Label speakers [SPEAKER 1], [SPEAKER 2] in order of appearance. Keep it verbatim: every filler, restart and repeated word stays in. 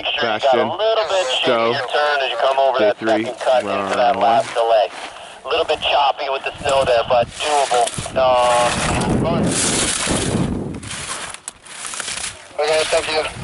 [SPEAKER 1] make sure
[SPEAKER 2] Bastion.
[SPEAKER 1] you got a little bit shaky
[SPEAKER 2] Stowe.
[SPEAKER 1] your turn as you come over
[SPEAKER 2] Day
[SPEAKER 1] that
[SPEAKER 2] three.
[SPEAKER 1] second cut
[SPEAKER 2] We're
[SPEAKER 1] into
[SPEAKER 2] on
[SPEAKER 1] that
[SPEAKER 2] one.
[SPEAKER 1] last delay. A little bit choppy with the snow there, but doable. Um, okay, thank you.